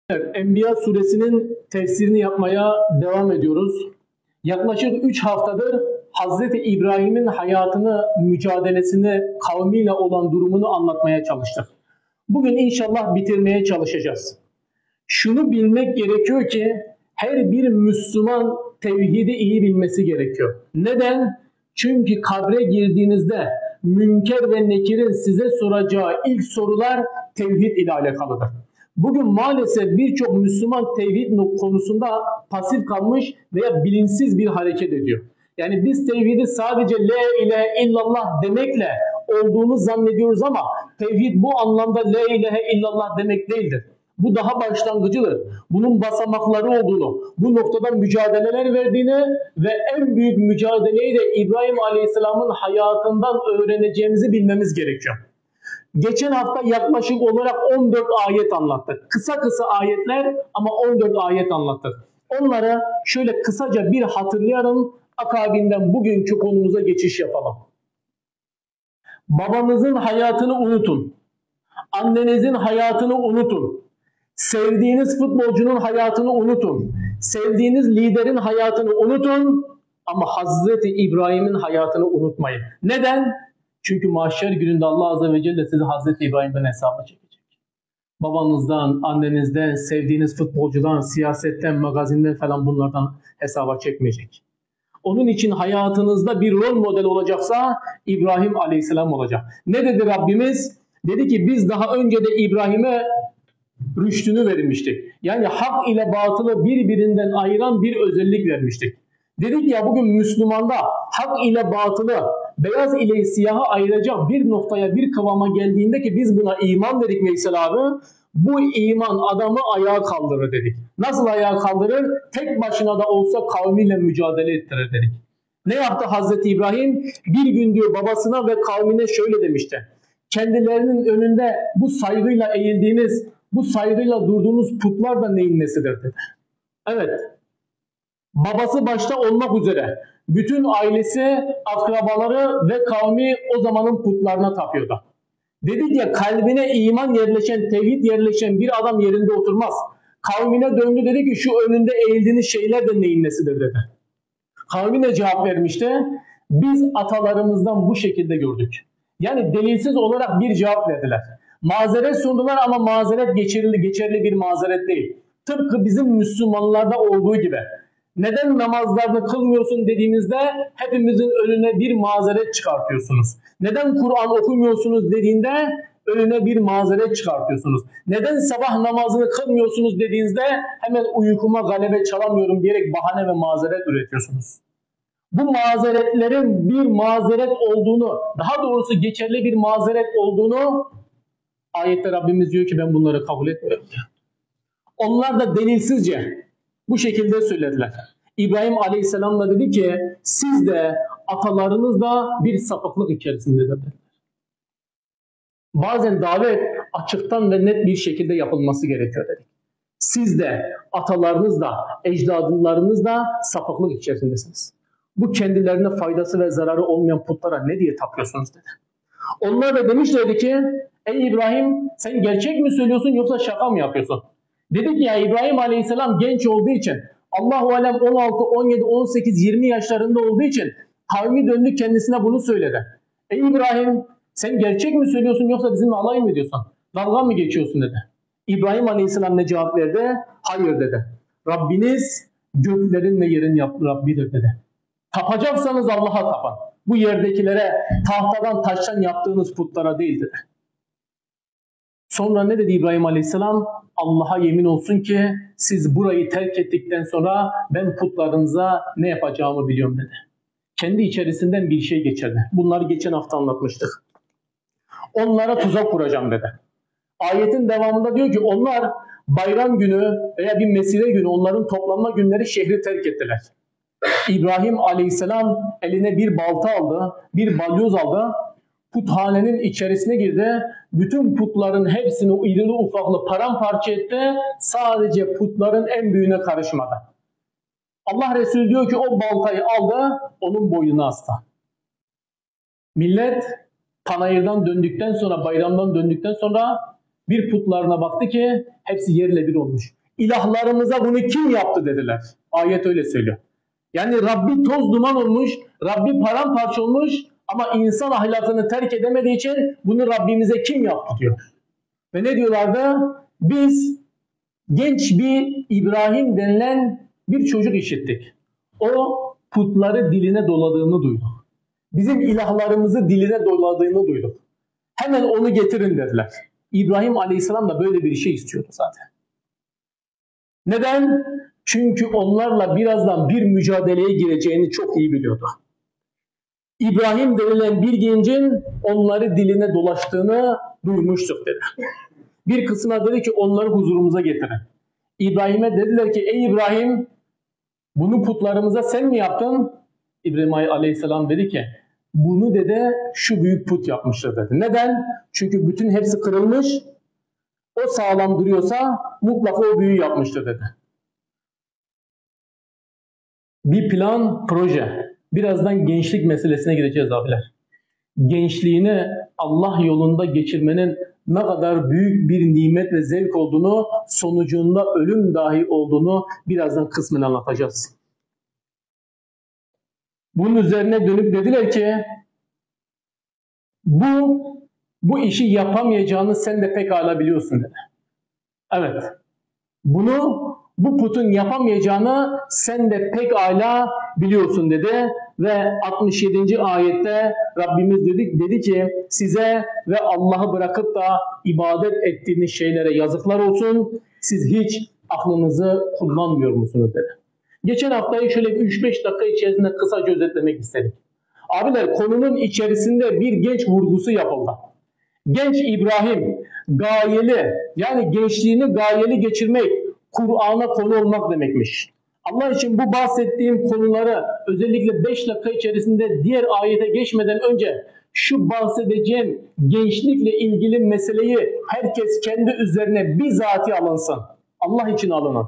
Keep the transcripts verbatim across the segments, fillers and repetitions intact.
Evet, Enbiya suresinin tefsirini yapmaya devam ediyoruz. Yaklaşık üç haftadır Hazreti İbrahim'in hayatını, mücadelesini, kavmiyle olan durumunu anlatmaya çalıştık. Bugün inşallah bitirmeye çalışacağız. Şunu bilmek gerekiyor ki her bir Müslüman tevhidi iyi bilmesi gerekiyor. Neden? Çünkü kabre girdiğinizde Münker ve Nekir'in size soracağı ilk sorular tevhid ile alakalıdır. Bugün maalesef birçok Müslüman tevhid konusunda pasif kalmış veya bilinçsiz bir hareket ediyor. Yani biz tevhidi sadece la ilahe illallah demekle olduğunu zannediyoruz ama tevhid bu anlamda la ilahe illallah demek değildir. Bu daha başlangıcıdır. Bunun basamakları olduğunu, bu noktada mücadeleler verdiğini ve en büyük mücadeleyi de İbrahim Aleyhisselam'ın hayatından öğreneceğimizi bilmemiz gerekiyor. Geçen hafta yaklaşık olarak on dört ayet anlattık. Kısa kısa ayetler ama on dört ayet anlattık. Onları şöyle kısaca bir hatırlayalım. Akabinden bugünkü konumuza geçiş yapalım. Babanızın hayatını unutun. Annenizin hayatını unutun. Sevdiğiniz futbolcunun hayatını unutun. Sevdiğiniz liderin hayatını unutun. Ama Hazreti İbrahim'in hayatını unutmayın. Neden? Çünkü mahşer gününde Allah Azze ve Celle sizi Hazreti İbrahim'den hesaba çekecek. Babanızdan, annenizden, sevdiğiniz futbolcudan, siyasetten, magazinden falan bunlardan hesaba çekmeyecek. Onun için hayatınızda bir rol model olacaksa İbrahim Aleyhisselam olacak. Ne dedi Rabbimiz? Dedi ki biz daha önce de İbrahim'e rüştünü vermiştik. Yani hak ile batılı birbirinden ayıran bir özellik vermiştik. Dedik ya bugün Müslümanda hak ile batılı, beyaz ile siyahı ayıracak bir noktaya, bir kıvama geldiğinde ki biz buna iman dedik Veysel abi. Bu iman adamı ayağa kaldırır dedik. Nasıl ayağa kaldırır? Tek başına da olsa kavmiyle mücadele ettirir dedik. Ne yaptı Hazreti İbrahim? Bir gün diyor babasına ve kavmine şöyle demişti. Kendilerinin önünde bu saygıyla eğildiğiniz, bu saygıyla durduğunuz putlar da neyin nesidir dedi. Evet. Babası başta olmak üzere bütün ailesi, akrabaları ve kavmi o zamanın putlarına tapıyordu. Dedik ya kalbine iman yerleşen, tevhid yerleşen bir adam yerinde oturmaz. Kavmine döndü dedi ki şu önünde eğildiğiniz şeyler de neyin nesidir dedi. Kavmine cevap vermişti. Biz atalarımızdan bu şekilde gördük. Yani delilsiz olarak bir cevap verdiler. Mazeret sundular ama mazeret geçerli, geçerli bir mazeret değil. Tıpkı bizim Müslümanlarda olduğu gibi. Neden namazlarını kılmıyorsun dediğinizde hepimizin önüne bir mazeret çıkartıyorsunuz. Neden Kur'an okumuyorsunuz dediğinde önüne bir mazeret çıkartıyorsunuz. Neden sabah namazını kılmıyorsunuz dediğinizde hemen uykuma galebe çalamıyorum diyerek bahane ve mazeret üretiyorsunuz. Bu mazeretlerin bir mazeret olduğunu, daha doğrusu geçerli bir mazeret olduğunu ayette Rabbimiz diyor ki ben bunları kabul etmiyorum. Onlar da delilsizce bu şekilde söylediler. İbrahim Aleyhisselam da dedi ki siz de atalarınız da bir sapıklık içerisindedir dediler. Bazen davet açıktan ve net bir şekilde yapılması gerekiyor dedik. Siz de atalarınız da ecdadlarınız da sapıklık içerisindesiniz. Bu kendilerine faydası ve zararı olmayan putlara ne diye tapıyorsunuz dedi. Onlar da demişlerdi ki ey İbrahim sen gerçek mi söylüyorsun yoksa şaka mı yapıyorsun? Dedik ya İbrahim Aleyhisselam genç olduğu için Allahu alem on altı, on yedi, on sekiz, yirmi yaşlarında olduğu için kavmi döndü kendisine bunu söyledi. Ey İbrahim sen gerçek mi söylüyorsun yoksa bizimle alay mı ediyorsun? Dalga mı geçiyorsun dedi. İbrahim Aleyhisselam ne cevap verdi? Hayır dedi. Rabbiniz göklerin ve yerin Rabbidir dedi. Tapacaksanız Allah'a tapan. Bu yerdekilere tahtadan taştan yaptığınız putlara değil dedi. Sonra ne dedi İbrahim Aleyhisselam? Allah'a yemin olsun ki siz burayı terk ettikten sonra ben putlarınıza ne yapacağımı biliyorum dedi. Kendi içerisinden bir şey geçirdi. Bunları geçen hafta anlatmıştık. Onlara tuzak kuracağım dedi. Ayetin devamında diyor ki onlar bayram günü veya bir mesire günü onların toplanma günleri şehri terk ettiler. İbrahim Aleyhisselam eline bir balta aldı, bir balyoz aldı. Puthanenin içerisine girdi. Bütün putların hepsini irili ufaklı paramparça etti. Sadece putların en büyüğüne karışmadı. Allah Resulü diyor ki o baltayı aldı, onun boynuna astı. Millet panayırdan döndükten sonra, bayramdan döndükten sonra Bir putlarına baktı ki hepsi yerle bir olmuş. İlahlarımıza bunu kim yaptı dediler. Ayet öyle söylüyor. Yani Rabbi toz duman olmuş, Rabbi paramparça olmuş ama insan ahlakını terk edemediği için bunu Rabbimize kim yaptı diyor. Ve ne diyorlardı? Biz genç bir İbrahim denilen bir çocuk işittik. O putları diline doladığını duyduk. Bizim ilahlarımızı diline doladığını duyduk. Hemen onu getirin dediler. İbrahim Aleyhisselam da böyle bir şey istiyordu zaten. Neden? Çünkü onlarla birazdan bir mücadeleye gireceğini çok iyi biliyordu. İbrahim denilen bir gencin onları diline dolaştığını duymuştuk dedi. Bir kısmına dedi ki onları huzurumuza getirin. İbrahim'e dediler ki ey İbrahim bunu putlarımıza sen mi yaptın? İbrahim Aleyhisselam dedi ki bunu dedi şu büyük put yapmıştır dedi. Neden? Çünkü bütün hepsi kırılmış. O sağlam duruyorsa mutlaka o büyüğü yapmıştır dedi. Bir plan, proje. Birazdan gençlik meselesine gireceğiz abiler. Gençliğini Allah yolunda geçirmenin ne kadar büyük bir nimet ve zevk olduğunu, sonucunda ölüm dahi olduğunu birazdan kısmen anlatacağız. Bunun üzerine dönüp dediler ki bu bu işi yapamayacağını sen de pekala biliyorsun dedi. Evet. Bunu bu putun yapamayacağını sen de pekala biliyorsun dedi ve altmış yedinci ayette Rabbimiz dedi, dedi ki size ve Allah'ı bırakıp da ibadet ettiğiniz şeylere yazıklar olsun. Siz hiç aklınızı kullanmıyor musunuz dedi. Geçen haftayı şöyle üç beş dakika içerisinde kısaca özetlemek istedik. Abiler konunun içerisinde bir genç vurgusu yapıldı. Genç İbrahim gayeli yani gençliğini gayeli geçirmek Kur'an'a konu olmak demekmiş. Allah için bu bahsettiğim konuları özellikle beş dakika içerisinde diğer ayete geçmeden önce şu bahsedeceğim gençlikle ilgili meseleyi herkes kendi üzerine bizatihi alınsın. Allah için alının.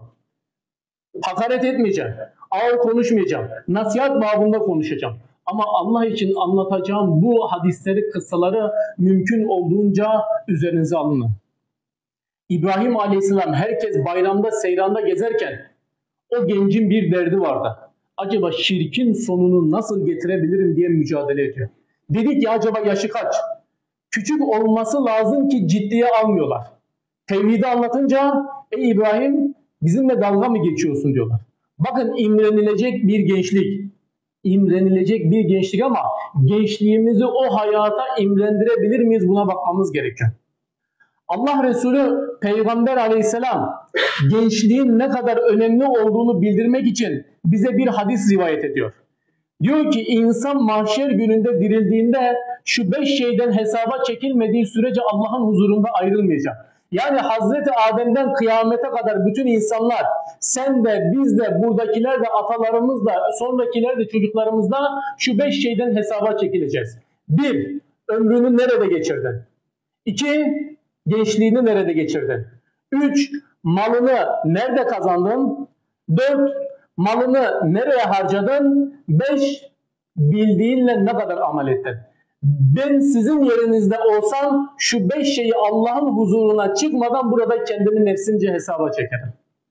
Hakaret etmeyeceğim, ağır konuşmayacağım, nasihat babında konuşacağım. Ama Allah için anlatacağım bu hadisleri, kıssaları mümkün olduğunca üzerinize alın. İbrahim Aleyhisselam herkes bayramda, seyranda gezerken o gencin bir derdi vardı. Acaba şirkin sonunu nasıl getirebilirim diye mücadele ediyor. Dedik ya acaba yaşı kaç? Küçük olması lazım ki ciddiye almıyorlar. Tevhidi anlatınca ey İbrahim bizimle dalga mı geçiyorsun diyorlar. Bakın imrenilecek bir gençlik. İmrenilecek bir gençlik ama gençliğimizi o hayata imrendirebilir miyiz buna bakmamız gerekiyor. Allah Resulü Peygamber Aleyhisselam gençliğin ne kadar önemli olduğunu bildirmek için bize bir hadis rivayet ediyor. Diyor ki insan mahşer gününde dirildiğinde şu beş şeyden hesaba çekilmediği sürece Allah'ın huzurunda ayrılmayacak. Yani Hazreti Adem'den kıyamete kadar bütün insanlar, sen de, biz de, buradakiler de, atalarımız da, sonrakiler de, çocuklarımız da şu beş şeyden hesaba çekileceğiz. Bir, ömrünü nerede geçirdin? İki, gençliğini nerede geçirdin? Üç, malını nerede kazandın? Dört, malını nereye harcadın? Beş, bildiğinle ne kadar amel ettin? Ben sizin yerinizde olsam şu beş şeyi Allah'ın huzuruna çıkmadan burada kendimi nefsimce hesaba çekerim.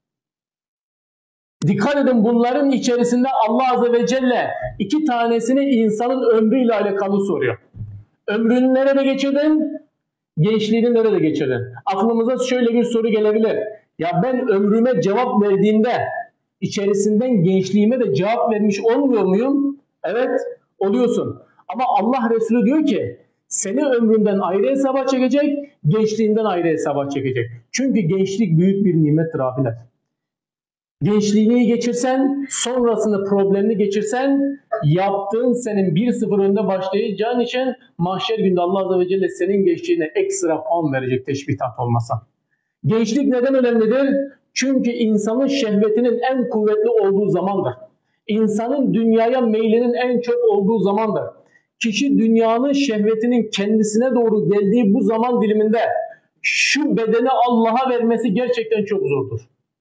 Dikkat edin bunların içerisinde Allah Azze ve Celle iki tanesini insanın ömrüyle alakalı soruyor. Ömrünü nerede geçirdin? Gençliğini nerede geçirdin? Aklımıza şöyle bir soru gelebilir. Ya ben ömrüme cevap verdiğimde içerisinden gençliğime de cevap vermiş olmuyor muyum? Evet, oluyorsun. Ama Allah Resulü diyor ki seni ömründen ayrı hesaba çekecek, gençliğinden ayrı hesaba çekecek. Çünkü gençlik büyük bir nimettir abiler. Gençliğini geçirsen, sonrasını problemini geçirsen, yaptığın senin bir sıfır önde başlayacağın için mahşer günde Allah Azze ve Celle senin gençliğine ekstra puan verecek teşbihat olmasa. Gençlik neden önemlidir? Çünkü insanın şehvetinin en kuvvetli olduğu zamandır. İnsanın dünyaya meylinin en çok olduğu zamandır. Kişi dünyanın şehvetinin kendisine doğru geldiği bu zaman diliminde şu bedeni Allah'a vermesi gerçekten çok zordur.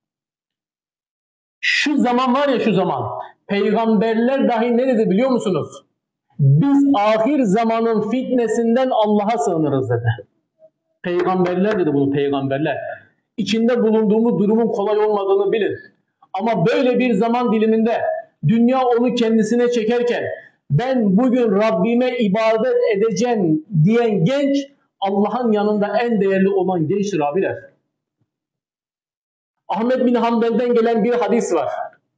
Şu zaman var ya şu zaman, peygamberler dahi ne dedi biliyor musunuz? Biz ahir zamanın fitnesinden Allah'a sığınırız dedi. Peygamberler dedi bunu, peygamberler. İçinde bulunduğumuz durumun kolay olmadığını bilin. Ama böyle bir zaman diliminde dünya onu kendisine çekerken ben bugün Rabbime ibadet edeceğim diyen genç Allah'ın yanında en değerli olan gençtir abiler. Ahmed bin Hanbel'den gelen bir hadis var.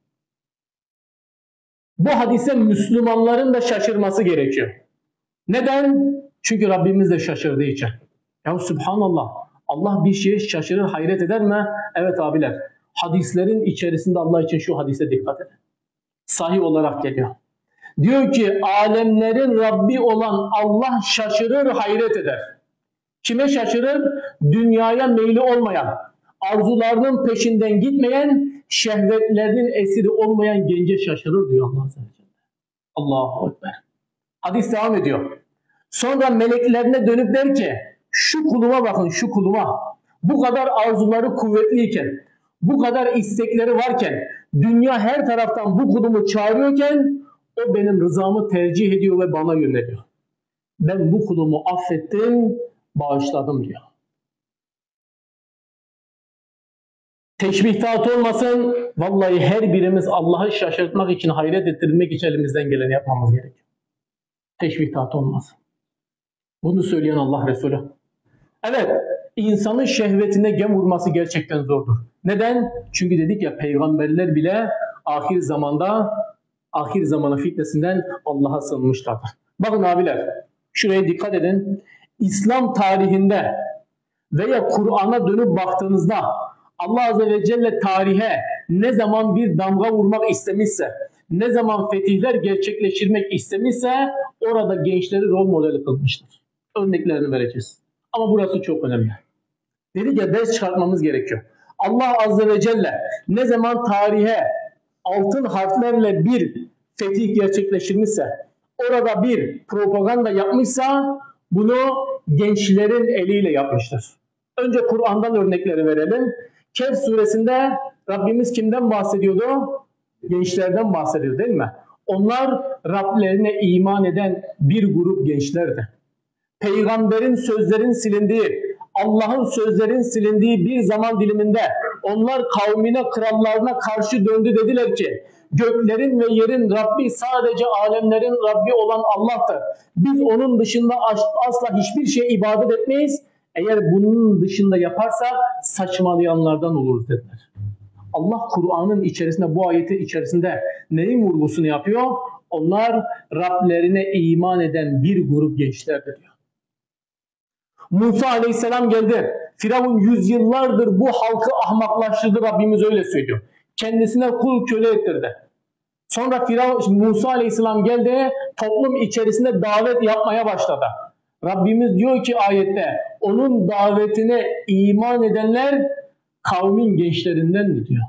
Bu hadise Müslümanların da şaşırması gerekiyor. Neden? Çünkü Rabbimiz de şaşırdığı için. Ya subhanallah, Allah bir şeye şaşırır, hayret eder mi? Evet abiler, hadislerin içerisinde Allah için şu hadise dikkat edin. Sahih olarak geliyor. Diyor ki alemlerin Rabbi olan Allah şaşırır, hayret eder. Kime şaşırır? Dünyaya meyli olmayan, arzularının peşinden gitmeyen, şehvetlerinin esiri olmayan gence şaşırır diyor Allah Azze ve Celle. Allahu Ekber. Hadis devam ediyor. Sonra meleklerine dönüp der ki şu kuluma bakın, şu kuluma. Bu kadar arzuları kuvvetliyken, bu kadar istekleri varken, dünya her taraftan bu kulumu çağırıyorken o benim rızamı tercih ediyor ve bana yöneliyor. Ben bu kulumu affettim, bağışladım diyor. Teşbihtat olmasın, vallahi her birimiz Allah'ı şaşırtmak için, hayret ettirmek için elimizden geleni yapmamız gerekiyor. Teşbihtat olmasın. Bunu söyleyen Allah Resulü. Evet, insanın şehvetine gem vurması gerçekten zordur. Neden? Çünkü dedik ya, peygamberler bile ahir zamanda, ahir zamanın fitnesinden Allah'a sığınmışlardır. Bakın abiler, şuraya dikkat edin. İslam tarihinde veya Kur'an'a dönüp baktığınızda Allah Azze ve Celle tarihe ne zaman bir damga vurmak istemişse, ne zaman fetihler gerçekleştirmek istemişse orada gençleri rol modeli kılmıştır. Örneklerini vereceğiz. Ama burası çok önemli. Dedik ya, ders çıkartmamız gerekiyor. Allah Azze ve Celle ne zaman tarihe altın harflerle bir fetih gerçekleştirmişse, orada bir propaganda yapmışsa bunu gençlerin eliyle yapmıştır. Önce Kur'an'dan örnekleri verelim. Kehf suresinde Rabbimiz kimden bahsediyordu? Gençlerden bahsediyor değil mi? Onlar Rablerine iman eden bir grup gençlerdi. Peygamberin sözlerin silindiği, Allah'ın sözlerin silindiği bir zaman diliminde onlar kavmine, krallarına karşı döndü, dediler ki göklerin ve yerin Rabbi sadece alemlerin Rabbi olan Allah'tır. Biz onun dışında asla hiçbir şeye ibadet etmeyiz. Eğer bunun dışında yaparsak saçmalayanlardan oluruz dediler. Allah Kur'an'ın içerisinde, bu ayeti içerisinde neyin vurgusunu yapıyor? Onlar Rablerine iman eden bir grup gençlerdir diyor. Musa Aleyhisselam geldi. Firavun yüzyıllardır bu halkı ahmaklaştırdı, Rabbimiz öyle söylüyor. Kendisine kul köle ettirdi. Sonra Firavun, Musa Aleyhisselam geldi, toplum içerisinde davet yapmaya başladı. Rabbimiz diyor ki ayette, onun davetine iman edenler kavmin gençlerinden diyor.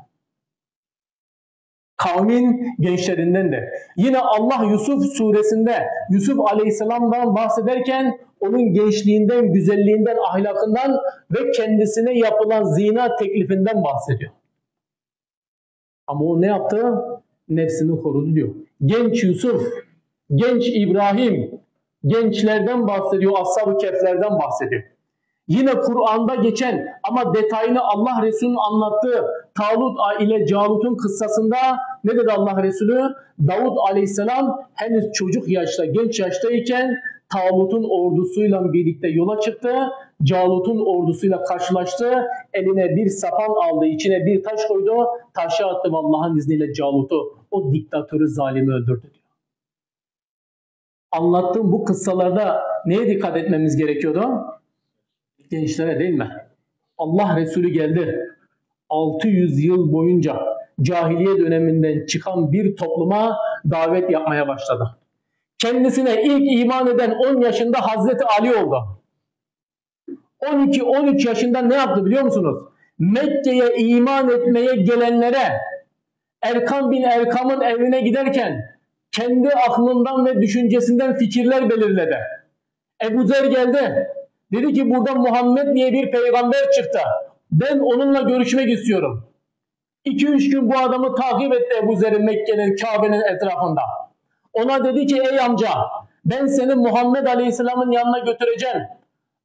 Kavmin gençlerinden de. Yine Allah Yusuf suresinde Yusuf Aleyhisselam'dan bahsederken onun gençliğinden, güzelliğinden, ahlakından ve kendisine yapılan zina teklifinden bahsediyor. Ama o ne yaptı? Nefsini korudu diyor. Genç Yusuf, genç İbrahim, gençlerden bahsediyor, Ashab-ı Kehf'lerden bahsediyor. Yine Kur'an'da geçen ama detayını Allah Resulü'nün anlattığı Talut ile Calut'un kıssasında ne dedi Allah Resulü? Davud Aleyhisselam henüz çocuk yaşta, genç yaştayken Talut'un ordusuyla birlikte yola çıktı. Calut'un ordusuyla karşılaştı. Eline bir sapan aldı, içine bir taş koydu. Taşı attı ve Allah'ın izniyle Calut'u, o diktatörü, zalimi öldürdü diyor. Anlattığım bu kıssalarda neye dikkat etmemiz gerekiyordu? Gençlere değil mi? Allah Resulü geldi. altı yüz yıl boyunca cahiliye döneminden çıkan bir topluma davet yapmaya başladı. Kendisine ilk iman eden on yaşında Hazreti Ali oldu. on iki on üç yaşında ne yaptı biliyor musunuz? Mekke'ye iman etmeye gelenlere Erkam bin Erkam'ın evine giderken kendi aklından ve düşüncesinden fikirler belirledi. Ebu Zer geldi. Dedi ki burada Muhammed diye bir peygamber çıktı. Ben onunla görüşmek istiyorum. iki üç gün bu adamı takip etti Ebu Zer'in, Mekke'nin, Kabe'nin etrafında. Ona dedi ki ey amca, ben seni Muhammed Aleyhisselam'ın yanına götüreceğim.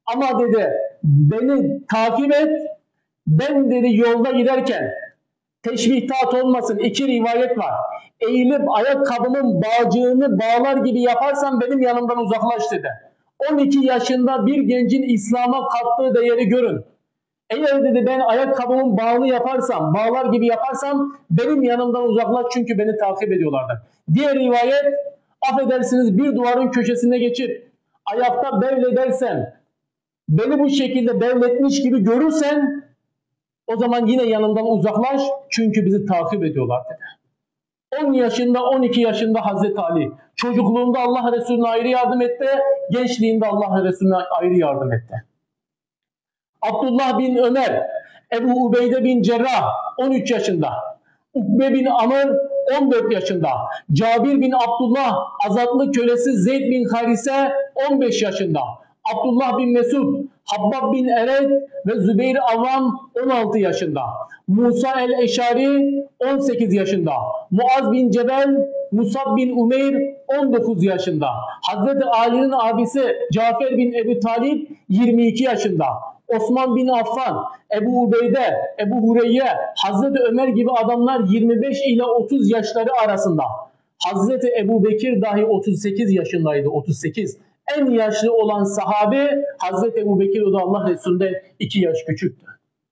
Ama dedi beni takip et. Ben dedi yolda giderken teşbihtat olmasın. İki rivayet var. Eğilip ayakkabımın bağcığını bağlar gibi yaparsan benim yanımdan uzaklaş dedi. on iki yaşında bir gencin İslam'a kattığı değeri görün. Eğer dedi ben ayakkabımın bağını yaparsam, bağlar gibi yaparsam benim yanımdan uzaklaş çünkü beni takip ediyorlardı. Diğer rivayet, affedersiniz bir duvarın köşesine geçip ayakta bevledersen, beni bu şekilde bevletmiş gibi görürsen o zaman yine yanımdan uzaklaş çünkü bizi takip ediyorlar dedi. on yaşında, on iki yaşında Hazreti Ali. Çocukluğunda Allah Resulüne ayrı yardım etti, gençliğinde Allah Resulüne ayrı yardım etti. Abdullah bin Ömer, Ebu Ubeyde bin Cerrah on üç yaşında, Ukbe bin Amr on dört yaşında, Cabir bin Abdullah azatlı kölesi Zeyd bin Harise on beş yaşında, Abdullah bin Mesud, Habbab bin Ered ve Zübeyir Avvam on altı yaşında, Musa el-Eşari on sekiz yaşında, Muaz bin Cebel, Musab bin Umeyr on dokuz yaşında, Hazreti Ali'nin abisi Cafer bin Ebu Talib yirmi iki yaşında, Osman bin Affan, Ebu Ubeyde, Ebu Hureyye, Hazreti Ömer gibi adamlar yirmi beş ile otuz yaşları arasında. Hazreti Ebu Bekir dahi otuz sekiz yaşındaydı, otuz sekiz. En yaşlı olan sahabe Hazreti Ebu Bekir, o da Allah Resulü'nde iki yaş küçüktü.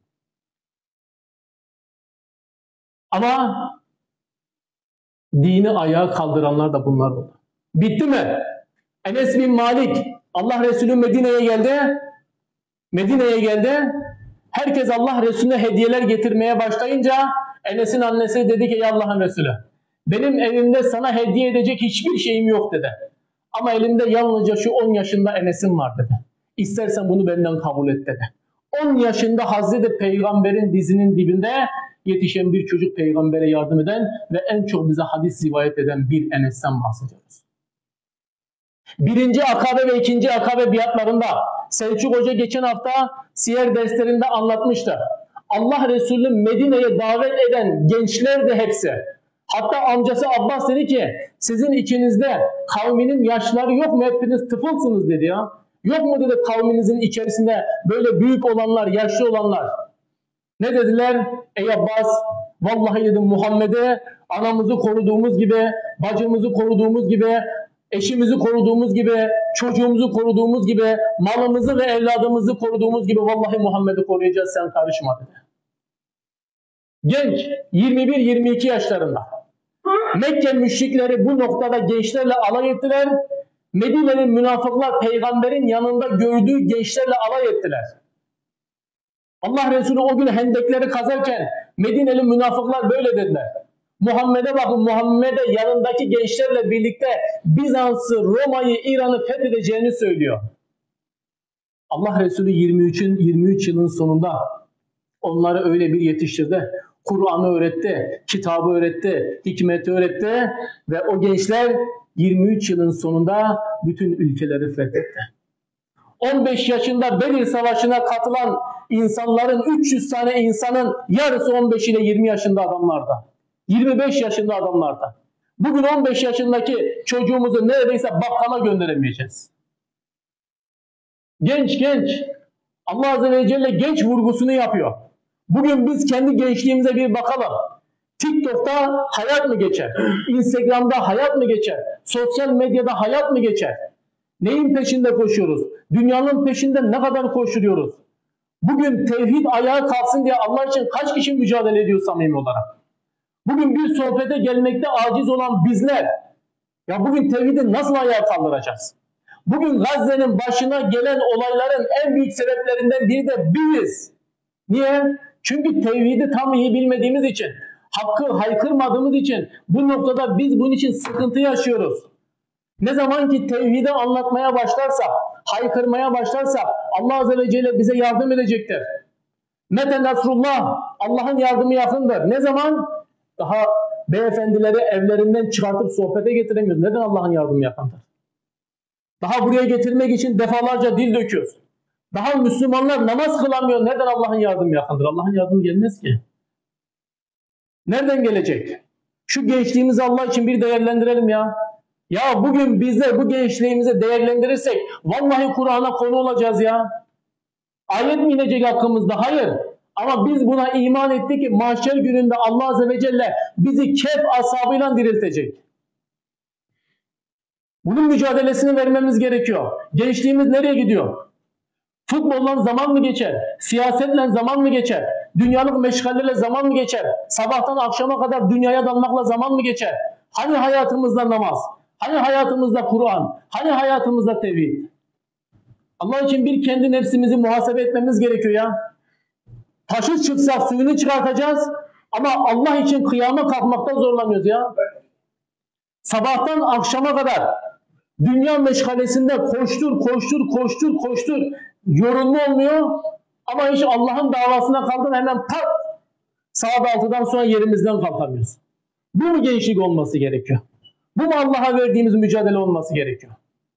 Ama dini ayağa kaldıranlar da bunlar oldu. Bitti mi? Enes bin Malik, Allah Resulü Medine'ye geldi. Medine'ye geldi. Herkes Allah Resulüne hediyeler getirmeye başlayınca Enes'in annesi dedi ki ey Allah'ın Resulü, benim evimde sana hediye edecek hiçbir şeyim yok dedi. Ama elimde yalnızca şu on yaşında Enes'im var dedi. İstersen bunu benden kabul et dedi. on yaşında Hazreti Peygamber'in dizinin dibinde yetişen bir çocuk peygambere yardım eden ve en çok bize hadis rivayet eden bir Enes'ten bahsediyoruz. Birinci akabe ve ikinci akabe biatlarında Selçuk Hoca geçen hafta siyer derslerinde anlatmıştı. Allah Resulü Medine'ye davet eden gençler de hepsi. Hatta amcası Abbas dedi ki sizin içinizde kavminin yaşları yok mu? Hepiniz tıfılsınız dedi ya. Yok mu dedi kavminizin içerisinde böyle büyük olanlar, yaşlı olanlar. Ne dediler? Ey Abbas, vallahi dedim Muhammed'e anamızı koruduğumuz gibi, bacımızı koruduğumuz gibi, eşimizi koruduğumuz gibi, çocuğumuzu koruduğumuz gibi, malımızı ve evladımızı koruduğumuz gibi vallahi Muhammed'i koruyacağız, sen karışma dedi. Genç, yirmi bir yirmi iki yaşlarında. Mekke müşrikleri bu noktada gençlerle alay ettiler. Medine'nin münafıklar peygamberin yanında gördüğü gençlerle alay ettiler. Allah Resulü o gün hendekleri kazarken Medineli münafıklar böyle dediler. Muhammed'e bakın, Muhammed'e yanındaki gençlerle birlikte Bizans'ı, Roma'yı, İran'ı fethedeceğini söylüyor. Allah Resulü yirmi üçün yirmi üç yılın sonunda onları öyle bir yetiştirdi. Kur'an'ı öğretti, kitabı öğretti, hikmeti öğretti ve o gençler yirmi üç yılın sonunda bütün ülkeleri fethetti. on beş yaşında Bedir Savaşı'na katılan insanların, üç yüz tane insanın yarısı on beş ile yirmi yaşında adamlarda. yirmi beş yaşında adamlarda. Bugün on beş yaşındaki çocuğumuzu neredeyse bakkala gönderemeyeceğiz. Genç genç. Allah Azze ve Celle genç vurgusunu yapıyor. Bugün biz kendi gençliğimize bir bakalım. TikTok'ta hayat mı geçer? Instagram'da hayat mı geçer? Sosyal medyada hayat mı geçer? Neyin peşinde koşuyoruz? Dünyanın peşinde ne kadar koşturuyoruz? Bugün tevhid ayağa kalksın diye Allah için kaç kişi mücadele ediyor samimi olarak? Bugün bir sohbete gelmekte aciz olan bizler, ya bugün tevhidi nasıl ayağa kaldıracağız? Bugün Gazze'nin başına gelen olayların en büyük sebeplerinden biri de biziz. Niye? Çünkü tevhidi tam iyi bilmediğimiz için, hakkı haykırmadığımız için bu noktada biz bunun için sıkıntı yaşıyoruz. Ne zaman ki tevhidi anlatmaya başlarsa, haykırmaya başlarsa Allah Azze ve Celle bize yardım edecektir. Mete Nasrullah, Allah'ın yardımı yakındır. Ne zaman? Daha beyefendileri evlerinden çıkartıp sohbete getiremiyoruz. Neden Allah'ın yardımı yakındır? Daha buraya getirmek için defalarca dil döküyoruz. Daha Müslümanlar namaz kılamıyor. Neden Allah'ın yardımı yakındır? Allah'ın yardımı gelmez ki. Nereden gelecek? Şu gençliğimizi Allah için bir değerlendirelim ya. Ya bugün bizler bu gençliğimizi değerlendirirsek vallahi Kur'an'a konu olacağız ya. Ayet mi inecek hakkımızda? Hayır. Ama biz buna iman ettik ki mahşer gününde Allah Azze ve Celle bizi Kehf ashabıyla diriltecek. Bunun mücadelesini vermemiz gerekiyor. Gençliğimiz nereye gidiyor? Futbolla zaman mı geçer? Siyasetle zaman mı geçer? Dünyalık meşgalelerle zaman mı geçer? Sabahtan akşama kadar dünyaya dalmakla zaman mı geçer? Hani hayatımızda namaz? Hani hayatımızda Kur'an? Hani hayatımızda tevhid? Allah için bir kendi nefsimizi muhasebe etmemiz gerekiyor ya. Taşı çıksak suyunu çıkartacağız ama Allah için kıyama kalkmakta zorlanıyoruz ya. Sabahtan akşama kadar dünya meşgalesinde koştur, koştur, koştur, koştur. Yorulma olmuyor ama hiç Allah'ın davasına kaldın hemen pat saat altıdan sonra yerimizden kalkamıyoruz. Bu mu gençlik olması gerekiyor? Bu mu Allah'a verdiğimiz mücadele olması gerekiyor?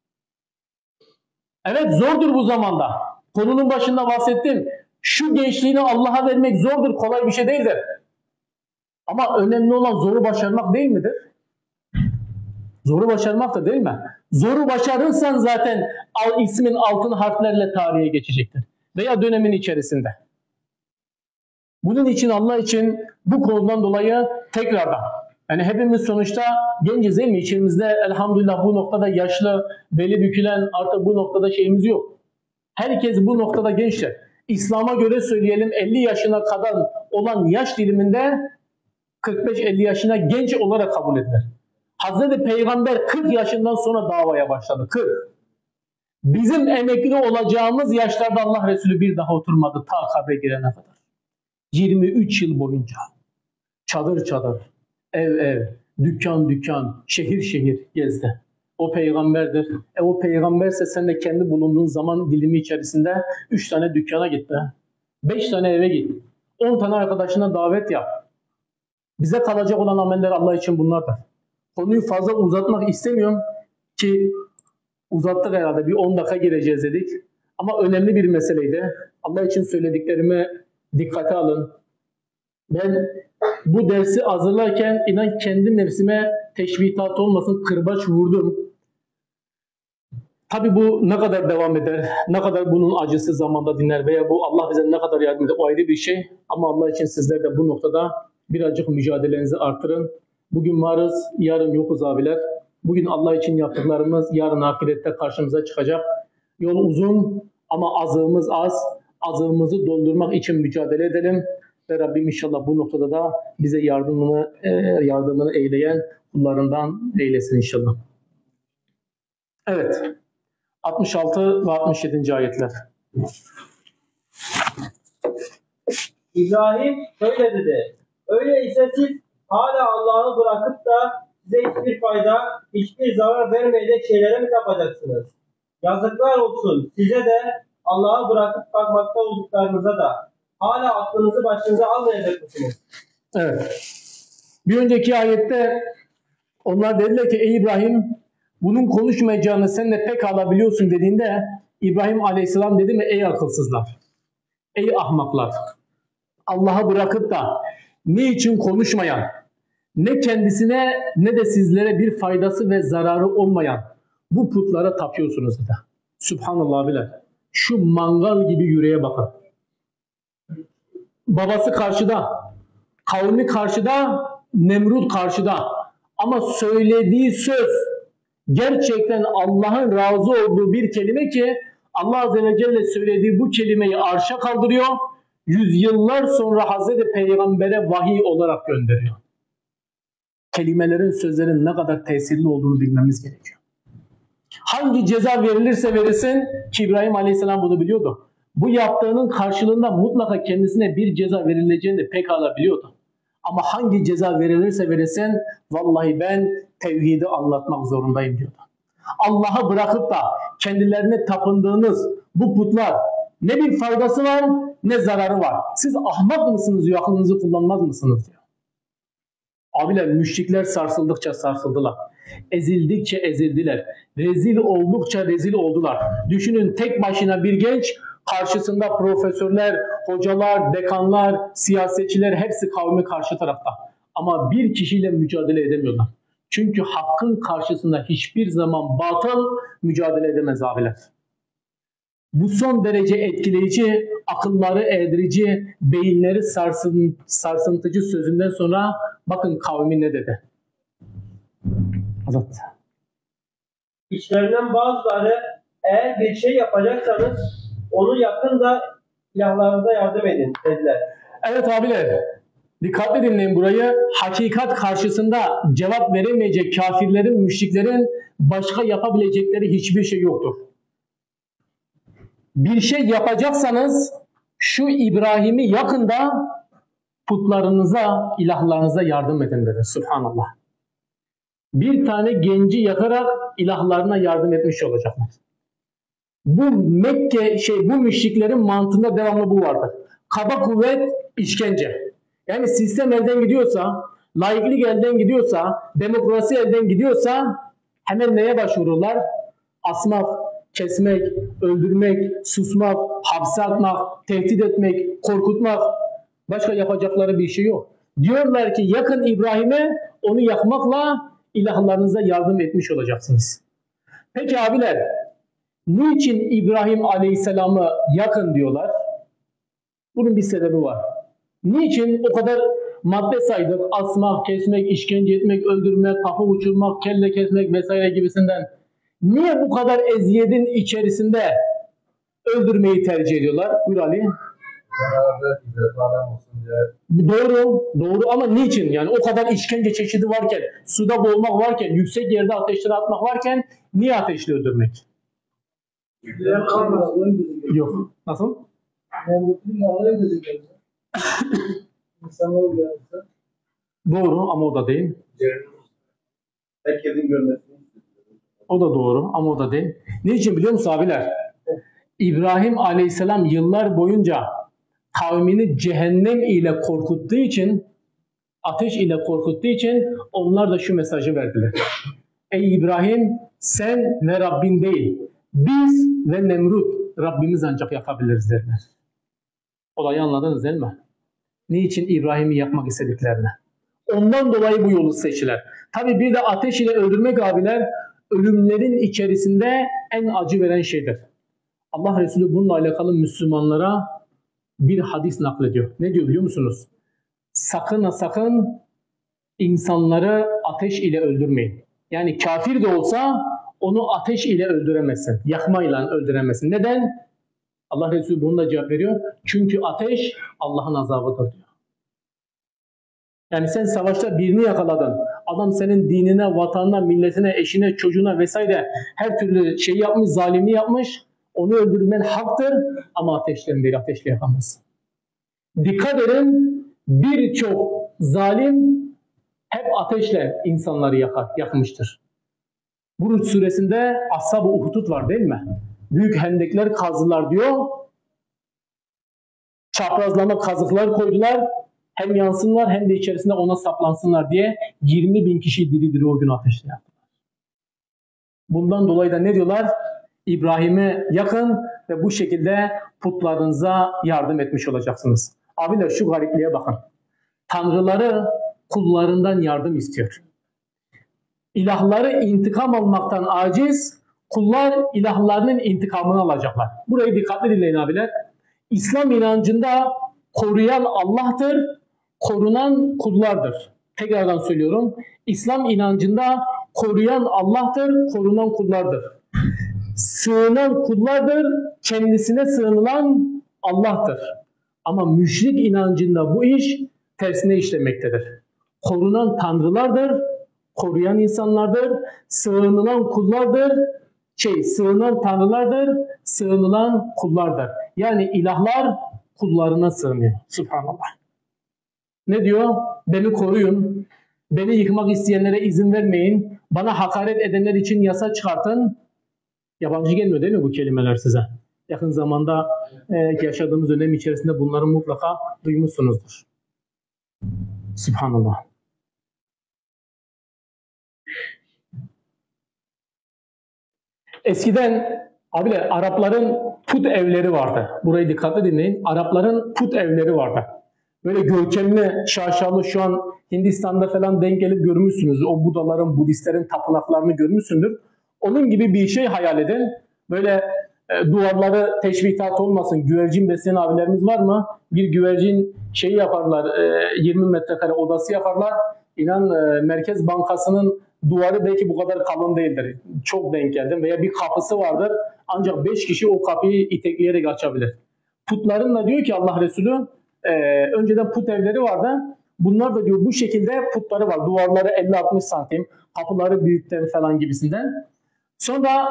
Evet, zordur bu zamanda. Konunun başında bahsettim. Şu gençliğini Allah'a vermek zordur, kolay bir şey değildir. Ama önemli olan zoru başarmak değil midir? Zoru başarmaktır değil mi? Zoru başarırsan zaten ismin altın harflerle tarihe geçecektir. Veya dönemin içerisinde. Bunun için Allah için bu konudan dolayı tekrardan. Yani hepimiz sonuçta genciz değil mi? İçimizde elhamdülillah bu noktada yaşlı, beli bükülen artık bu noktada şeyimiz yok. Herkes bu noktada gençler. İslam'a göre söyleyelim elli yaşına kadar olan yaş diliminde kırk beş elli yaşına genç olarak kabul edilir. Hazreti Peygamber kırk yaşından sonra davaya başladı. kırk. Bizim emekli olacağımız yaşlarda Allah Resulü bir daha oturmadı ta kabre girene kadar. yirmi üç yıl boyunca. Çadır çadır, ev ev, dükkan dükkan, şehir şehir gezdi. O peygamberdir. E o peygamberse sen de kendi bulunduğun zaman dilimi içerisinde üç tane dükkana git be. beş tane eve git. on tane arkadaşına davet yap. Bize kalacak olan ameller Allah için bunlardır. Konuyu fazla uzatmak istemiyorum ki uzattık herhalde. Bir on dakika gireceğiz dedik. Ama önemli bir meseleydi. Allah için söylediklerimi dikkate alın. Ben bu dersi hazırlarken inan kendi nefsime teşvitat olmasın kırbaç vurdum. Tabi bu ne kadar devam eder, ne kadar bunun acısı zamanda dinler veya bu Allah bize ne kadar yardım eder o ayrı bir şey. Ama Allah için sizler de bu noktada birazcık mücadelenizi artırın. Bugün varız, yarın yokuz abiler. Bugün Allah için yaptıklarımız yarın ahirette karşımıza çıkacak. Yol uzun ama azığımız az. Azığımızı doldurmak için mücadele edelim. Ve Rabbim inşallah bu noktada da bize yardımını, yardımını eyleyen kullarından eylesin inşallah. Evet. altmış altı ve altmış yedinci ayetler. İbrahim şöyle dedi. Öyleyse siz hala Allah'ı bırakıp da size hiçbir fayda, hiçbir zarar vermeyecek şeylere mi tapacaksınız? Yazıklar olsun size de Allah'ı bırakıp kalkmakta olduklarınıza da. Hala aklınızı başınıza almayacak mısınız? Evet. Bir önceki ayette onlar dediler ki ey İbrahim bunun konuşmayacağını sen de pek alabiliyorsun dediğinde İbrahim Aleyhisselam dedi mi ey akılsızlar, ey ahmaklar, Allah'ı bırakıp da ne için konuşmayan, ne kendisine ne de sizlere bir faydası ve zararı olmayan bu putlara tapıyorsunuz dedi. Subhanallah bile. Şu mangal gibi yüreğe bakın. Babası karşıda, kavmi karşıda, Nemrut karşıda. Ama söylediği söz gerçekten Allah'ın razı olduğu bir kelime ki Allah Azze ve Celle söylediği bu kelimeyi arşa kaldırıyor. Yüzyıllar sonra Hazreti Peygamber'e vahiy olarak gönderiyor. Kelimelerin, sözlerin ne kadar tesirli olduğunu bilmemiz gerekiyor. Hangi ceza verilirse verilsin ki İbrahim Aleyhisselam bunu biliyordu. Bu yaptığının karşılığında mutlaka kendisine bir ceza verileceğini de pekala biliyordu. Ama hangi ceza verilirse verilsin vallahi ben tevhidi anlatmak zorundayım diyordu. Allah'ı bırakıp da kendilerine tapındığınız bu putlar ne bir faydası var ne zararı var. Siz ahmak mısınız diyor, aklınızı kullanmaz mısınız diyor. Abiler müşrikler sarsıldıkça sarsıldılar. Ezildikçe ezildiler. Rezil oldukça rezil oldular. Düşünün tek başına bir genç karşısında profesörler, hocalar, dekanlar, siyasetçiler hepsi kavmi karşı tarafta. Ama bir kişiyle mücadele edemiyorlar. Çünkü hakkın karşısında hiçbir zaman batıl mücadele edemez abiler. Bu son derece etkileyici, akılları erdirici, beyinleri sarsın, sarsıntıcı sözünden sonra bakın kavmi ne dedi? Azat. İçlerinden bazıları eğer bir şey yapacaksanız onu yakın da ilahlarınıza yardım edin dediler. Evet abiler, dikkatli dinleyin burayı. Hakikat karşısında cevap veremeyecek kafirlerin, müşriklerin başka yapabilecekleri hiçbir şey yoktur. Bir şey yapacaksanız şu İbrahim'i yakında putlarınıza, ilahlarınıza yardım edin dedi. Subhanallah. Bir tane genci yakarak ilahlarına yardım etmiş olacaklar. Bu Mekke şey bu müşriklerin mantığında devamlı bu vardır. Kaba kuvvet, işkence. Yani sistem elden gidiyorsa, laiklik elden gidiyorsa, demokrasi elden gidiyorsa hemen neye başvururlar? Asmak, kesmek, öldürmek, susmak, hapse atmak, tehdit etmek, korkutmak. Başka yapacakları bir şey yok. Diyorlar ki yakın İbrahim'e onu yakmakla ilahlarınıza yardım etmiş olacaksınız. Peki abiler, niçin İbrahim Aleyhisselam'ı yakın diyorlar? Bunun bir sebebi var. Niçin o kadar madde saydık? Asmak, kesmek, işkence etmek, öldürmek, kafa uçurmak, kelle kesmek vesaire gibisinden. Niye bu kadar eziyetin içerisinde öldürmeyi tercih ediyorlar? Buyur Ali. Doğru, doğru ama niçin? Yani o kadar işkence çeşidi varken, suda boğulmak varken, yüksek yerde ateşlere atmak varken niye ateşle öldürmek? Yok. Nasıl? Doğru ama o da değil. Herkesin görmesini. O da doğru ama o da değil. Niçin biliyor musun abiler? İbrahim Aleyhisselam yıllar boyunca kavmini cehennem ile korkuttuğu için, ateş ile korkuttuğu için onlar da şu mesajı verdiler. Ey İbrahim, sen ve Rabbin değil, biz ve Nemrut Rabbimiz ancak yapabiliriz dediler. Olayı anladınız değil mi? Niçin İbrahim'i yakmak istediklerini. Ondan dolayı bu yolu seçtiler. Tabi bir de ateş ile öldürmek abiler, ölümlerin içerisinde en acı veren şeydir. Allah Resulü bununla alakalı Müslümanlara bir hadis naklediyor. Ne diyor biliyor musunuz? Sakın ha sakın insanları ateş ile öldürmeyin. Yani kafir de olsa onu ateş ile öldüremezsin. Yakmayla öldüremezsin. Neden? Allah Resulü bununla cevap veriyor. Çünkü ateş Allah'ın azabıdır diyor. Yani sen savaşta birini yakaladın. Adam senin dinine, vatanına, milletine, eşine, çocuğuna vesaire her türlü şey yapmış, zalimi yapmış. Onu öldürmen haktır ama ateşle değil, ateşle yakamazsın. Dikkat edin, birçok zalim hep ateşle insanları yakar, yakmıştır. Buruç suresinde Ashab-ı Uhdud var değil mi? Büyük hendekler kazdılar diyor. Çaprazlama kazıklar koydular. Hem yansınlar hem de içerisinde ona saplansınlar diye yirmi bin kişi diri diri o gün ateşle yaktılar. Bundan dolayı da ne diyorlar? İbrahim'e yakın ve bu şekilde putlarınıza yardım etmiş olacaksınız. Abiler şu garipliğe bakın. Tanrıları kullarından yardım istiyor. İlahları intikam almaktan aciz, kullar ilahlarının intikamını alacaklar. Burayı dikkatli dinleyin abiler. İslam inancında koruyan Allah'tır, korunan kullardır. Tekrardan söylüyorum. İslam inancında koruyan Allah'tır, korunan kullardır. Sığınan kullardır, kendisine sığınılan Allah'tır. Ama müşrik inancında bu iş tersine işlemektedir. Korunan tanrılardır, koruyan insanlardır, sığınılan kullardır, şey, sığınan tanrılardır, sığınılan kullardır. Yani ilahlar kullarına sığınıyor. Subhanallah. Ne diyor? Beni koruyun, beni yıkmak isteyenlere izin vermeyin, bana hakaret edenler için yasa çıkartın. Yabancı gelmiyor değil mi bu kelimeler size? Yakın zamanda e, yaşadığımız dönem içerisinde bunları mutlaka duymuşsunuzdur. Subhanallah. Eskiden abiler Arapların put evleri vardı. Burayı dikkatli dinleyin. Arapların put evleri vardı. Böyle görkemli, şaşalı şu an Hindistan'da falan denk gelip görmüşsünüz. O Budaların, Budistlerin tapınaklarını görmüşsündür. Onun gibi bir şey hayal edin. Böyle e, duvarları teşbihat olmasın. Güvercin besleyen abilerimiz var mı? Bir güvercin şeyi yaparlar, e, yirmi metrekare odası yaparlar. İnan e, Merkez Bankası'nın duvarı belki bu kadar kalın değildir. Çok denk geldim. Veya bir kapısı vardır. Ancak beş kişi o kapıyı itekleyerek açabilir. Putların da diyor ki Allah Resulü, e, önceden put evleri vardı. Bunlar da diyor bu şekilde putları var. Duvarları elli altmış santim, kapıları büyükten falan gibisinden. Sonra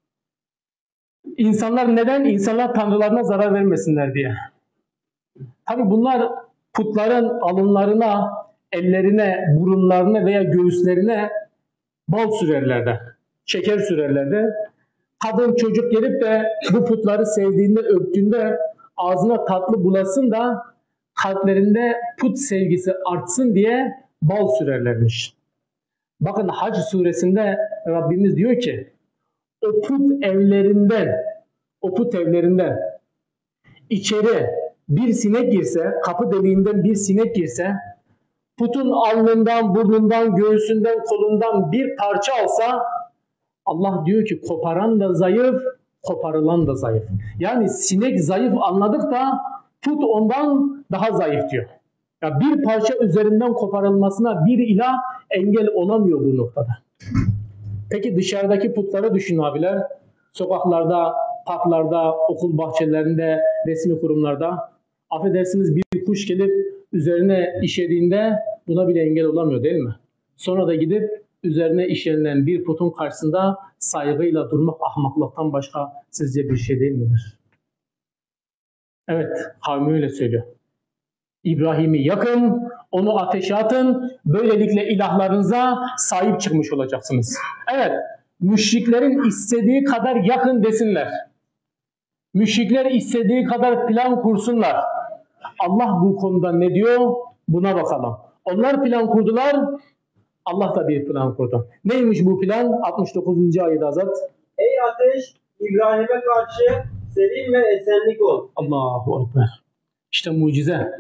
insanlar neden? İnsanlar tanrılarına zarar vermesinler diye. Tabi bunlar putların alınlarına, ellerine, burunlarına veya göğüslerine bal sürerlerdi. Şeker sürerlerdi. Kadın çocuk gelip de bu putları sevdiğinde, öptüğünde ağzına tatlı bulasın da kalplerinde put sevgisi artsın diye bal sürerlermiş. Bakın Hac suresinde Rabbimiz diyor ki o put evlerinden o put evlerinden içeri bir sinek girse, kapı deliğinden bir sinek girse, putun alnından, burnundan, göğsünden, kolundan bir parça alsa, Allah diyor ki koparan da zayıf, koparılan da zayıf. Yani sinek zayıf anladık da put ondan daha zayıf diyor. Ya bir parça üzerinden koparılmasına bir ilah engel olamıyor bu noktada. Peki dışarıdaki putları düşün abiler. Sokaklarda, parklarda, okul bahçelerinde, resmi kurumlarda. Affedersiniz bir kuş gelip üzerine işediğinde buna bile engel olamıyor değil mi? Sonra da gidip üzerine işlenilen bir putun karşısında saygıyla durmak ahmaklıktan başka sizce bir şey değil midir? Evet, kavmi öyle söylüyor. İbrahim'i yakın, onu ateşe atın, böylelikle ilahlarınıza sahip çıkmış olacaksınız. Evet, müşriklerin istediği kadar yakın desinler. Müşrikler istediği kadar plan kursunlar. Allah bu konuda ne diyor? Buna bakalım. Onlar plan kurdular, Allah da bir plan kurdu. Neymiş bu plan? altmış dokuzuncu ayet Azat. Ey ateş, İbrahim'e karşı serin ve esenlik ol. Allahu Ekber. İşte mucize.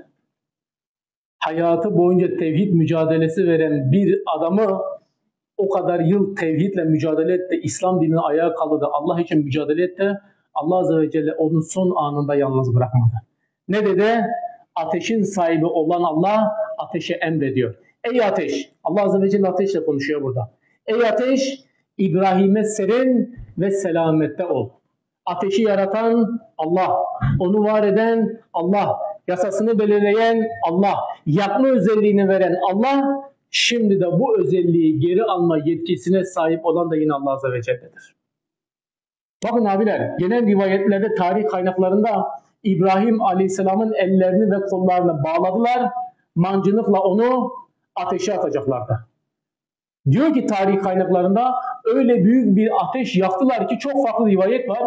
Hayatı boyunca tevhid mücadelesi veren bir adamı o kadar yıl tevhidle mücadele etti, İslam dinini ayağa kaldırdı, Allah için mücadele etti. Allah Azze ve Celle onun son anında yalnız bırakmadı. Ne dedi? Ateşin sahibi olan Allah ateşe emrediyor. Ey ateş! Allah Azze ve Celle ateşle konuşuyor burada. Ey ateş! İbrahim'e serin ve selamette ol. Ateşi yaratan Allah, onu var eden Allah, yasasını belirleyen Allah, yakma özelliğini veren Allah, şimdi de bu özelliği geri alma yetkisine sahip olan da yine Allah Azze ve Celle'dir. Bakın abiler, genel rivayetlerde, tarih kaynaklarında İbrahim Aleyhisselam'ın ellerini ve kollarını bağladılar, mancınıkla onu ateşe atacaklardı. Diyor ki tarih kaynaklarında öyle büyük bir ateş yaktılar ki çok farklı rivayet var.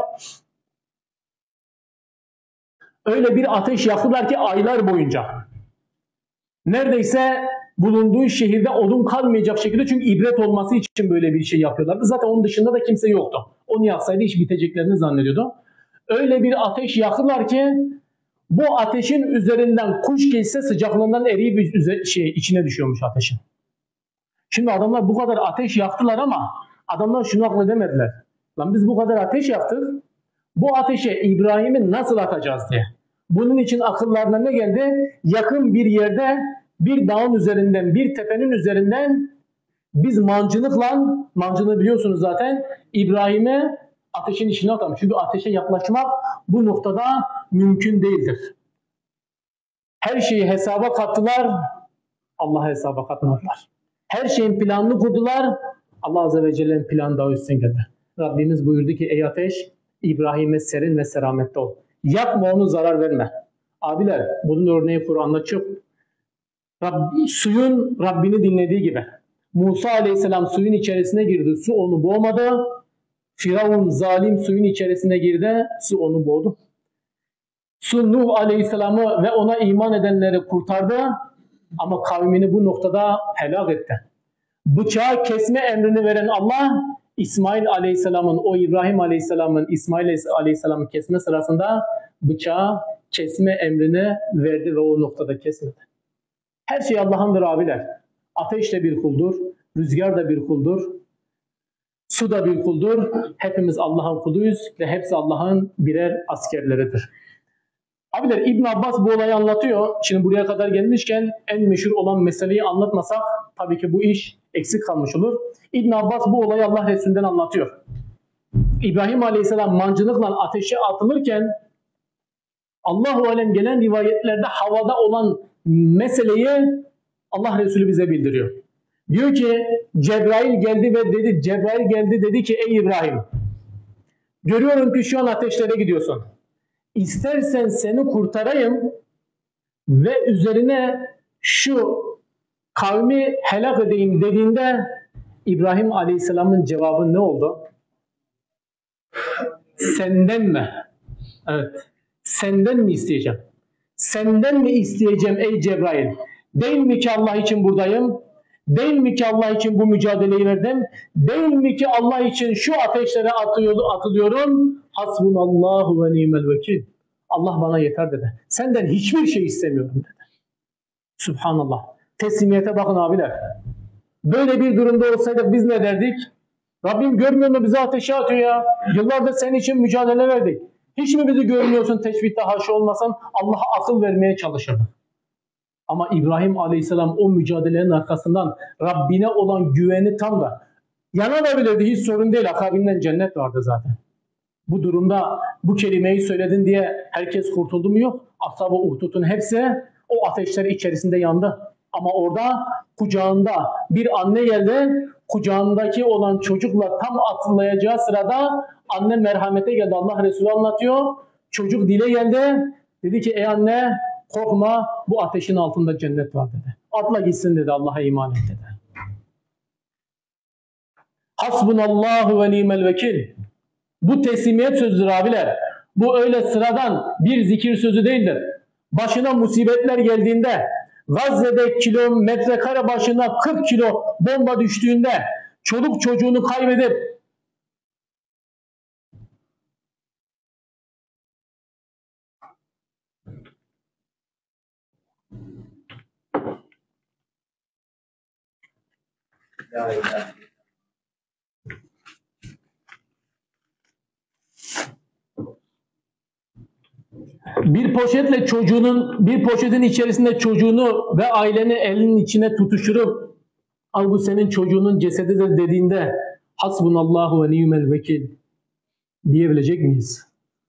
Öyle bir ateş yaktılar ki aylar boyunca. Neredeyse bulunduğu şehirde odun kalmayacak şekilde, çünkü ibret olması için böyle bir şey yapıyorlardı. Zaten onun dışında da kimse yoktu. Onu yaksaydı iş biteceklerini zannediyordu. Öyle bir ateş yaktılar ki bu ateşin üzerinden kuş geçse sıcaklığından eriyip şey, içine düşüyormuş ateşin. Şimdi adamlar bu kadar ateş yaktılar ama adamlar şunu akledemediler. Lan biz bu kadar ateş yaktık, bu ateşe İbrahim'i nasıl atacağız diye. Bunun için akıllarına ne geldi? Yakın bir yerde, bir dağın üzerinden, bir tepenin üzerinden biz mancınıkla, mancını biliyorsunuz zaten, İbrahim'i ateşin içine atalım. Çünkü ateşe yaklaşmak bu noktada mümkün değildir. Her şeyi hesaba kattılar, Allah'a hesaba katmadılar. Her şeyin planını kurdular, Allah Azze ve Celle'nin planı daha üstün geldi. Rabbimiz buyurdu ki ey ateş, İbrahim'e serin ve selamette ol. Yakma onu, zarar verme. Abiler, bunun örneği Kur'an'da çok. Rab, suyun Rabbini dinlediği gibi. Musa Aleyhisselam suyun içerisine girdi, su onu boğmadı. Firavun zalim suyun içerisine girdi, su onu boğdu. Su Nuh Aleyhisselam'ı ve ona iman edenleri kurtardı ama kavmini bu noktada helak etti. Bıçağı kesme emrini veren Allah, İsmail Aleyhisselam'ın, o İbrahim Aleyhisselam'ın İsmail Aleyhisselam'ın kesme sırasında bıçağı kesme emrini verdi ve o noktada kesmedi. Her şey Allah'ındır abiler. Ateş de bir kuldur, rüzgar da bir kuldur, su da bir kuldur. Hepimiz Allah'ın kuluyuz ve hepsi Allah'ın birer askerleridir. Abiler İbn Abbas bu olayı anlatıyor. Şimdi buraya kadar gelmişken en meşhur olan meseleyi anlatmasak tabii ki bu iş eksik kalmış olur. İbn Abbas bu olayı Allah Resulü'nden anlatıyor. İbrahim Aleyhisselam mancınıkla ateşe atılırken Allahu alem gelen rivayetlerde havada olan meseleyi Allah Resulü bize bildiriyor. Diyor ki Cebrail geldi ve dedi Cebrail geldi dedi ki ey İbrahim, görüyorum ki şu an ateşlere gidiyorsun. İstersen seni kurtarayım ve üzerine şu kavmi helak edeyim dediğinde İbrahim Aleyhisselam'ın cevabı ne oldu? Senden mi? Evet. Senden mi isteyeceğim? Senden mi isteyeceğim ey Cebrail? Değil mi ki Allah için buradayım? Değil mi ki Allah için bu mücadeleyi verdim? Değil mi ki Allah için şu ateşlere atılıyorum? Hasbunallahu ve ni'mel vekil. Allah bana yeter dedi. Senden hiçbir şey istemiyorum dedi. Subhanallah. Teslimiyete bakın abiler. Böyle bir durumda olsaydık biz ne derdik? Rabbim görmüyor mu bizi ateşe atıyor ya? Yıllardır senin için mücadele verdik. Hiç mi bizi görmüyorsun teşbihte haşa olmasan? Allah'a akıl vermeye çalışırdık. Ama İbrahim Aleyhisselam o mücadelenin arkasından Rabbine olan güveni tam da yanabilirdi. Hiç sorun değil. Akabinden cennet vardı zaten. Bu durumda bu kelimeyi söyledin diye herkes kurtuldu mu? Yok. Ashab-ı Uhdud'un hepsi o ateşler içerisinde yandı. Ama orada kucağında bir anne geldi. Kucağındaki olan çocukla tam atılayacağı sırada anne merhamete geldi. Allah Resulü anlatıyor. Çocuk dile geldi. Dedi ki ey anne korkma, bu ateşin altında cennet var dedi. Atla gitsin dedi, Allah'a iman et dedi. Hasbunallahu ve ni'mel vekil. Bu teslimiyet sözüdür abiler. Bu öyle sıradan bir zikir sözü değildir. Başına musibetler geldiğinde, Gazze'de kilometre kare başına kırk kilo bomba düştüğünde, çoluk çocuğunu kaybedip bir poşetle çocuğunun, bir poşetin içerisinde çocuğunu ve aileni elinin içine tutuşturup al bu senin çocuğunun cesedidir dediğinde hasbunallahu ve ni'mel vekil diyebilecek miyiz?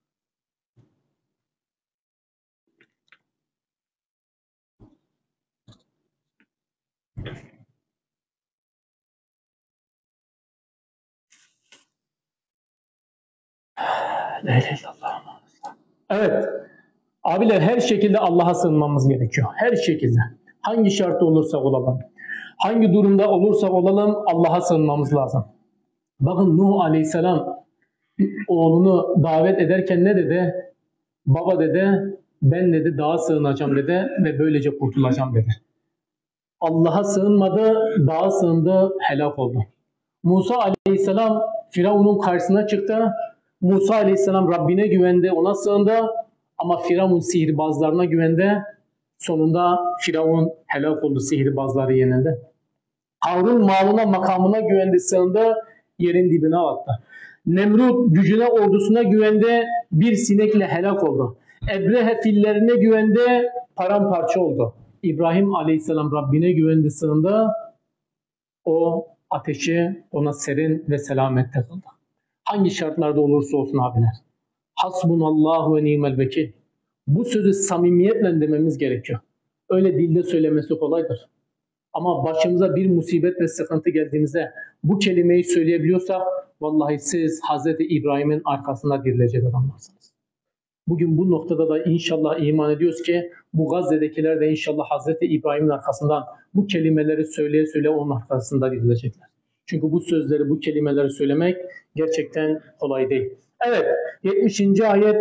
Evet. Abiler her şekilde Allah'a sığınmamız gerekiyor. Her şekilde. Hangi şartta olursak olalım. Hangi durumda olursak olalım Allah'a sığınmamız lazım. Bakın Nuh Aleyhisselam oğlunu davet ederken ne dedi? Baba dedi, ben dedi dağa sığınacağım dedi ve böylece kurtulacağım dedi. Allah'a sığınmadı, dağa sığındı, helak oldu. Musa Aleyhisselam Firavun'un karşısına çıktı. Musa Aleyhisselam Rabbine güvendi, ona sığındı. Ama Firavun sihirbazlarına güvendi. Sonunda Firavun helak oldu, sihirbazları yenildi. Harun malına, makamına güvendi, sığındı, yerin dibine attı. Nemrut gücüne, ordusuna güvendi, bir sinekle helak oldu. Ebrehe fillerine güvendi, paramparça oldu. İbrahim Aleyhisselam Rabbine güvendi, sığındı. O ateşi ona serin ve selamette kıldı. Hangi şartlarda olursa olsun abiler. Hasbunallahu ve ni'mel vekil. Bu sözü samimiyetle dememiz gerekiyor. Öyle dilde söylemesi kolaydır. Ama başımıza bir musibet ve sıkıntı geldiğimizde bu kelimeyi söyleyebiliyorsak vallahi siz Hazreti İbrahim'in arkasında dirilecek adamlarsınız. Bugün bu noktada da inşallah iman ediyoruz ki bu Gazze'dekiler de inşallah Hazreti İbrahim'in arkasından bu kelimeleri söyleye söyleye onun arkasında dirilecekler. Çünkü bu sözleri, bu kelimeleri söylemek gerçekten kolay değil. Evet, yetmişinci ayet.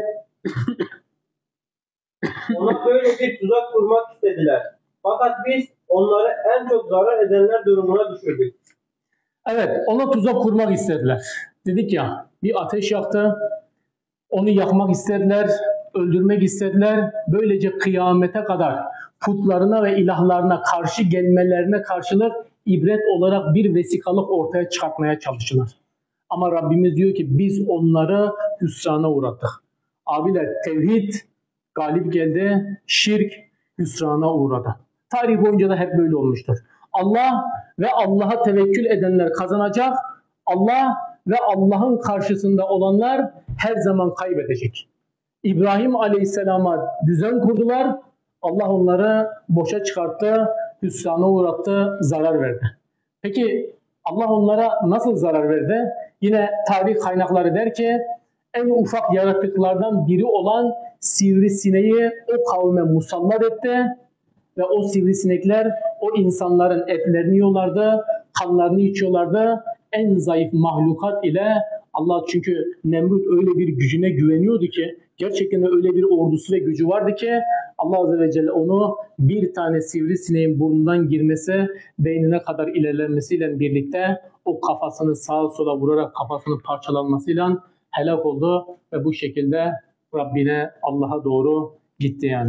Ona böyle bir tuzak kurmak istediler. Fakat biz onları en çok zarar edenler durumuna düşürdük. Evet, ona tuzak kurmak istediler. Dedik ya, bir ateş yaktı, onu yakmak istediler öldürmek istediler. Böylece kıyamete kadar putlarına ve ilahlarına karşı gelmelerine karşılık ibret olarak bir vesikalık ortaya çıkartmaya çalıştılar. Ama Rabbimiz diyor ki biz onları hüsrana uğrattık. Abiler, tevhid galip geldi, şirk hüsrana uğradı. Tarih boyunca da hep böyle olmuştur. Allah ve Allah'a tevekkül edenler kazanacak. Allah ve Allah'ın karşısında olanlar her zaman kaybedecek. İbrahim Aleyhisselam'a düzen kurdular. Allah onları boşa çıkarttı, hüsrana uğrattı, zarar verdi. Peki Allah onlara nasıl zarar verdi? Yine tarih kaynakları der ki en ufak yaratıklardan biri olan sivrisineği o kavme musallat etti ve o sivrisinekler o insanların etlerini yiyorlardı, kanlarını içiyorlardı. En zayıf mahlukat ile Allah, çünkü Nemrut öyle bir gücüne güveniyordu ki, gerçekten öyle bir ordusu ve gücü vardı ki Allah Azze ve Celle onu bir tane sivrisineğin burnundan girmesi, beynine kadar ilerlenmesiyle birlikte o kafasını sağa sola vurarak kafasının parçalanmasıyla helak oldu ve bu şekilde Rabbine, Allah'a doğru gitti yani.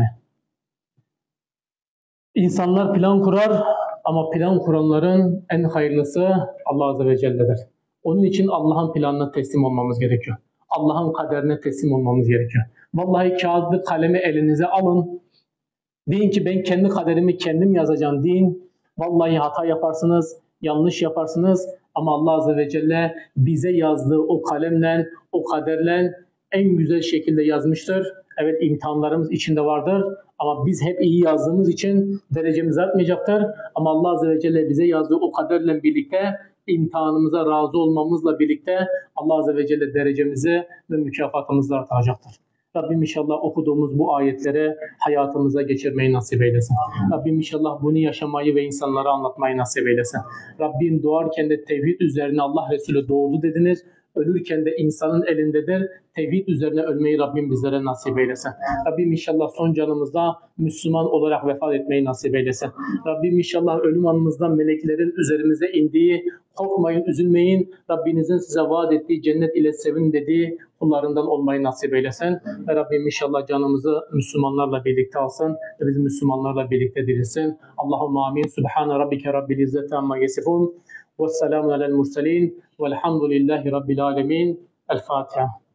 İnsanlar plan kurar ama plan kuranların en hayırlısı Allah Azze ve Celle'dir. Onun için Allah'ın planına teslim olmamız gerekiyor. Allah'ın kaderine teslim olmamız gerekiyor. Vallahi kağıdı, kalemi elinize alın. Deyin ki ben kendi kaderimi kendim yazacağım deyin. Vallahi hata yaparsınız, yanlış yaparsınız. Ama Allah Azze ve Celle bize yazdığı o kalemle, o kaderle en güzel şekilde yazmıştır. Evet, imtihanlarımız içinde vardır. Ama biz hep iyi yazdığımız için derecemiz artmayacaktır. Ama Allah Azze ve Celle bize yazdığı o kaderle birlikte imtihanımıza razı olmamızla birlikte Allah Azze ve Celle derecemizi ve mükafatımızı artıracaktır. Rabbim inşallah okuduğumuz bu ayetleri hayatımıza geçirmeyi nasip eylesin. Rabbim inşallah bunu yaşamayı ve insanlara anlatmayı nasip eylesin. Rabbim doğarken de tevhid üzerine Allah Resulü doğdu dediniz. Ölürken de insanın elindedir. Tevhid üzerine ölmeyi Rabbim bizlere nasip eylesin. Rabbim inşallah son canımızda Müslüman olarak vefat etmeyi nasip eylesin. Rabbim inşallah ölüm anımızda meleklerin üzerimize indiği, korkmayın, üzülmeyin, Rabbinizin size vaat ettiği cennet ile sevin dediği kullarından olmayı nasip eylesin. Ve Rabbim inşallah canımızı Müslümanlarla birlikte alsın ve bizi Müslümanlarla birlikte dirilsin. Allahümme amin. Subhane rabbike rabbil izzeti amma yasifun. Vesselamun alel murselin. Velhamdülillahi rabbil alemin. El Fatiha.